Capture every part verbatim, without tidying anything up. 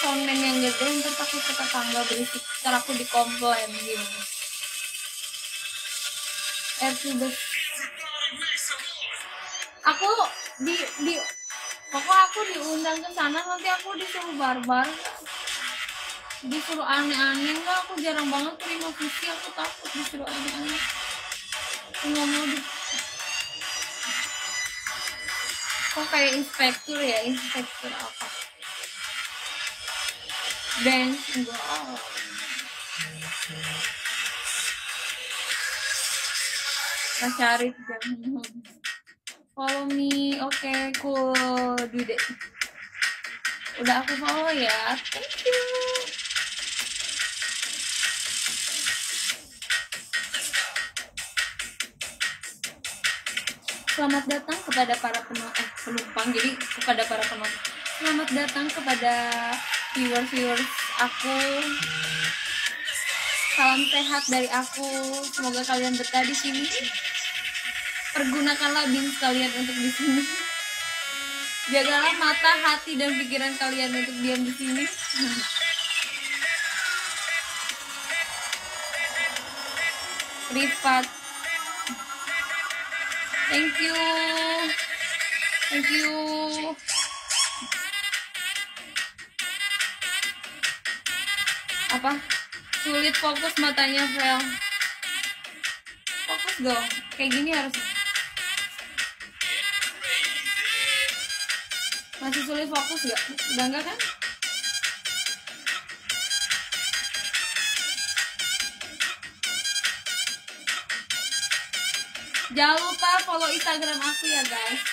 soundman yang gede, ntar takut ke tetangga berisik, ntar aku dikomplain gini. R T bus. Aku di di pokok aku diundang ke sana, nanti aku disuruh barbar, disuruh aneh-aneh. Enggak, aku jarang banget terima visi, aku takut disuruh aneh-aneh. Nggak mau di kok kayak inspektur ya, inspektur apa? Dance enggak. Mas Syarif jangan. Follow me, oke, okay, cool, dude. Udah aku follow ya, thank you. Selamat datang kepada para penumpang, eh, penumpang, jadi kepada para penonton. Selamat datang kepada viewers-viewers aku. Salam sehat dari aku. Semoga kalian betah di sini. Pergunakanlah bins kalian untuk di sini. Jagalah mata, hati, dan pikiran kalian untuk diam di sini. Rifat, thank you, thank you. Apa? Sulit fokus matanya, Vel. Fokus dong, kayak gini harus. Masih sulit fokus gak? Udah enggak kan? Jangan lupa follow Instagram aku ya guys.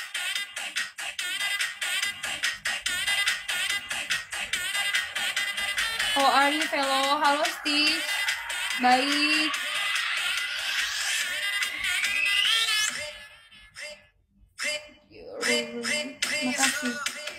How are you, fellow? Halo Stitch. Baik. Makasih.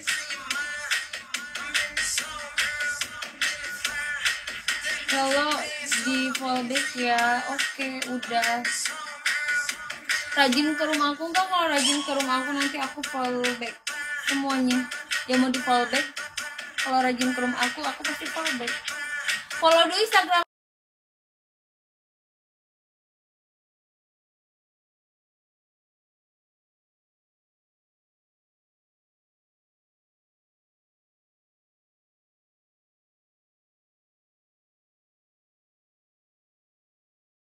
Kalau di fallback ya, oke, udah. Rajin ke rumah aku enggak? Kalau rajin ke rumah aku nanti aku fallback semuanya. Yang mau di fallback, kalau rajin ke rumah aku, aku pasti fallback. Follow dulu Instagram